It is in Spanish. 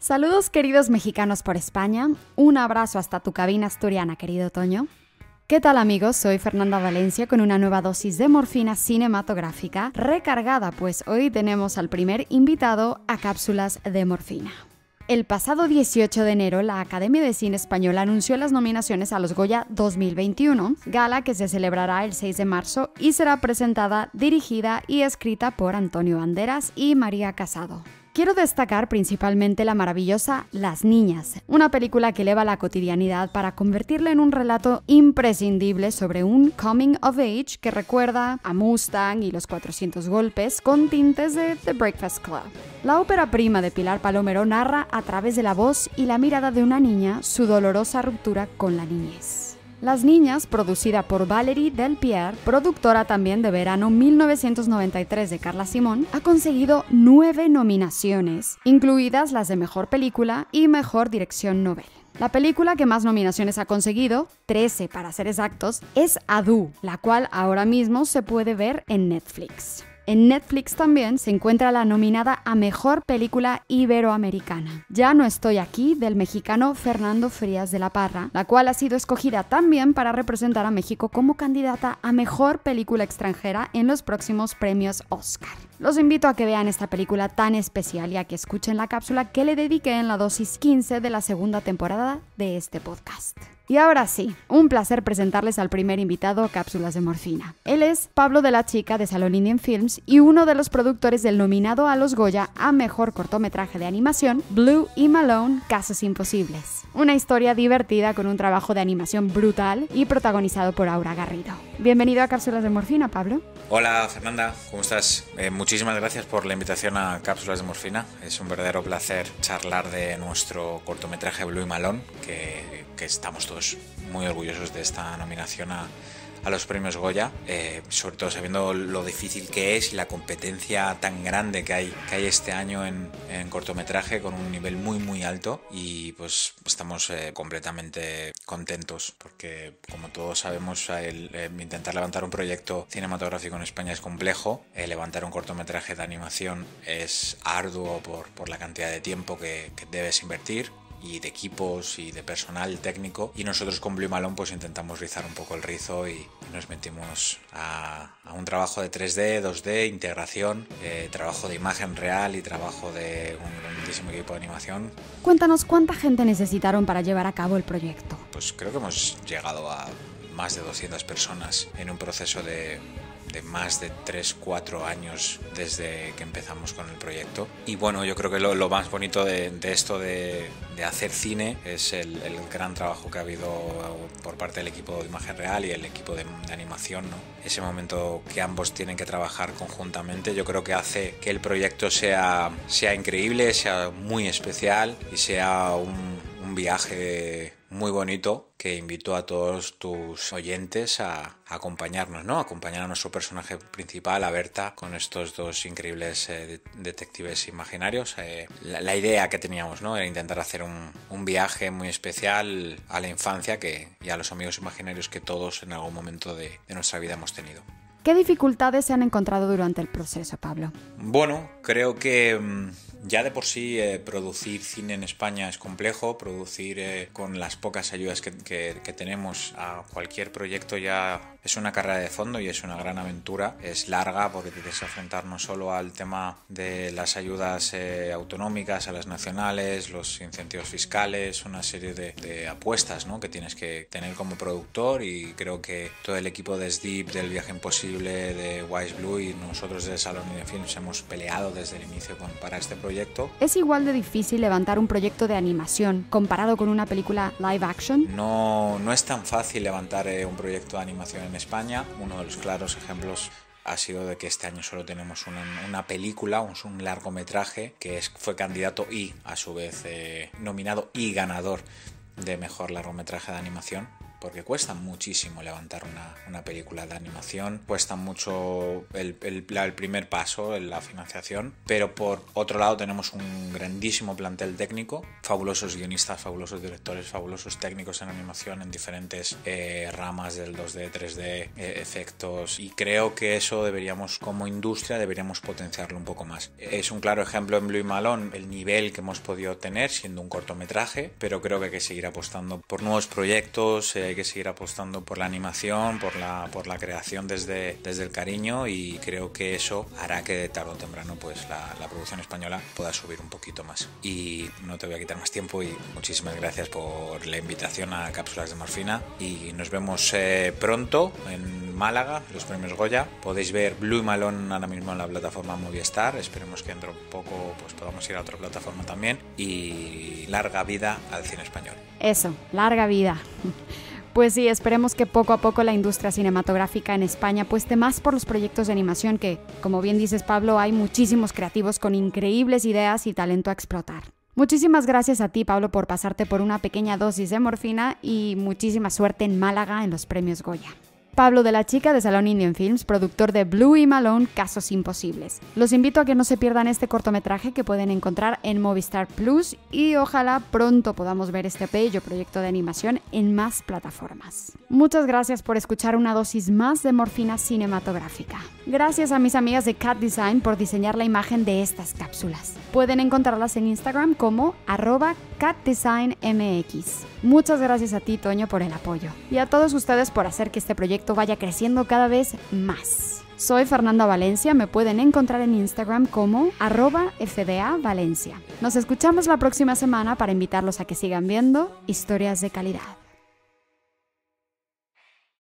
Saludos queridos mexicanos por España, un abrazo hasta tu cabina asturiana, querido Toño. ¿Qué tal amigos? Soy Fernanda Valencia con una nueva dosis de morfina cinematográfica recargada, pues hoy tenemos al primer invitado a Cápsulas de Morfina. El pasado 18 de enero, la Academia de Cine Española anunció las nominaciones a los Goya 2021, gala que se celebrará el 6 de marzo y será presentada, dirigida y escrita por Antonio Banderas y María Casado. Quiero destacar principalmente la maravillosa Las Niñas, una película que eleva la cotidianidad para convertirla en un relato imprescindible sobre un coming of age que recuerda a Mustang y los 400 golpes con tintes de The Breakfast Club. La ópera prima de Pilar Palomero narra a través de la voz y la mirada de una niña su dolorosa ruptura con la niñez. Las Niñas, producida por Valérie Delpierre, productora también de Verano 1993 de Carla Simón, ha conseguido 9 nominaciones, incluidas las de Mejor Película y Mejor Dirección Novel. La película que más nominaciones ha conseguido, 13 para ser exactos, es Adu, la cual ahora mismo se puede ver en Netflix. En Netflix también se encuentra la nominada a Mejor Película Iberoamericana. Ya no estoy aquí, del mexicano Fernando Frías de la Parra, la cual ha sido escogida también para representar a México como candidata a Mejor Película Extranjera en los próximos premios Oscar. Los invito a que vean esta película tan especial y a que escuchen la cápsula que le dediqué en la dosis 15 de la segunda temporada de este podcast. Y ahora sí, un placer presentarles al primer invitado a Cápsulas de Morfina. Él es Pablo de la Chica de Salón Indian Films y uno de los productores del nominado a los Goya a Mejor Cortometraje de Animación, Blue y Malone, Casos Imposibles. Una historia divertida con un trabajo de animación brutal y protagonizado por Aura Garrido. Bienvenido a Cápsulas de Morfina, Pablo. Hola Fernanda, ¿cómo estás? Muchísimas gracias por la invitación a Cápsulas de Morfina. Es un verdadero placer charlar de nuestro cortometraje Blue y Malone, que estamos todos muy orgullosos de esta nominación a los premios Goya, sobre todo sabiendo lo difícil que es y la competencia tan grande que hay este año en cortometraje, con un nivel muy alto, y pues estamos completamente contentos porque, como todos sabemos, intentar levantar un proyecto cinematográfico en España es complejo. Levantar un cortometraje de animación es arduo por la cantidad de tiempo que debes invertir, y de equipos y de personal técnico, y nosotros con Blue Malone pues intentamos rizar un poco el rizo y nos metimos a un trabajo de 3D, 2D, integración, trabajo de imagen real y trabajo de un grandísimo equipo de animación. Cuéntanos cuánta gente necesitaron para llevar a cabo el proyecto. Pues creo que hemos llegado a más de 200 personas en un proceso de más de 3-4 años desde que empezamos con el proyecto. Y bueno, yo creo que lo más bonito de esto de hacer cine es el gran trabajo que ha habido por parte del equipo de imagen real y el equipo de animación, ¿no? Ese momento que ambos tienen que trabajar conjuntamente, yo creo que hace que el proyecto sea increíble, sea muy especial y sea un viaje muy bonito, que invito a todos tus oyentes a acompañarnos, ¿no? Acompañar a nuestro personaje principal, a Berta, con estos dos increíbles detectives imaginarios. La idea que teníamos, ¿no?, era intentar hacer un viaje muy especial a la infancia y a los amigos imaginarios que todos en algún momento de nuestra vida hemos tenido. ¿Qué dificultades se han encontrado durante el proceso, Pablo? Bueno, creo que ya de por sí producir cine en España es complejo. Producir con las pocas ayudas que tenemos a cualquier proyecto ya es una carrera de fondo y es una gran aventura. Es larga porque tienes que enfrentar no solo al tema de las ayudas autonómicas, a las nacionales, los incentivos fiscales, una serie de apuestas, ¿no?, que tienes que tener como productor, y creo que todo el equipo de SDIP, del Viaje Imposible, de Wise Blue y nosotros de Salón Indian Films hemos peleado desde el inicio para este proyecto. ¿Es igual de difícil levantar un proyecto de animación comparado con una película live action? No es tan fácil levantar un proyecto de animación en España. Uno de los claros ejemplos ha sido de que este año solo tenemos una película, un largometraje que fue candidato y a su vez nominado y ganador de mejor largometraje de animación. porque cuesta muchísimo levantar una película de animación, cuesta mucho el primer paso en la financiación, pero por otro lado tenemos un grandísimo plantel técnico, fabulosos guionistas, fabulosos directores, fabulosos técnicos en animación en diferentes ramas del 2D, 3D, efectos, y creo que eso como industria deberíamos potenciarlo un poco más. Es un claro ejemplo en Blue y Malone el nivel que hemos podido tener siendo un cortometraje, pero creo que hay que seguir apostando por nuevos proyectos, hay que seguir apostando por la animación, por la creación desde el cariño, y creo que eso hará que de tarde o temprano pues la producción española pueda subir un poquito más. Y no te voy a quitar más tiempo y muchísimas gracias por la invitación a Cápsulas de Morfina, y nos vemos pronto en Málaga, los premios Goya. Podéis ver Blue y Malone ahora mismo en la plataforma Movistar, esperemos que dentro de poco pues podamos ir a otra plataforma también, y larga vida al cine español. Eso, larga vida. Pues sí, esperemos que poco a poco la industria cinematográfica en España apueste más por los proyectos de animación que, como bien dices Pablo, hay muchísimos creativos con increíbles ideas y talento a explotar. Muchísimas gracias a ti, Pablo, por pasarte por una pequeña dosis de morfina, y muchísima suerte en Málaga en los premios Goya. Pablo de la Chica de Salón Indian Films, productor de Blue y Malone, Casos Imposibles. Los invito a que no se pierdan este cortometraje que pueden encontrar en Movistar Plus, y ojalá pronto podamos ver este bello proyecto de animación en más plataformas. Muchas gracias por escuchar una dosis más de morfina cinematográfica. Gracias a mis amigas de Cat Design por diseñar la imagen de estas cápsulas. Pueden encontrarlas en Instagram como @catdesignmx. Muchas gracias a ti, Toño, por el apoyo, y a todos ustedes por hacer que este proyecto vaya creciendo cada vez más. Soy Fernanda Valencia, me pueden encontrar en Instagram como @fdavalencia. Nos escuchamos la próxima semana para invitarlos a que sigan viendo historias de calidad.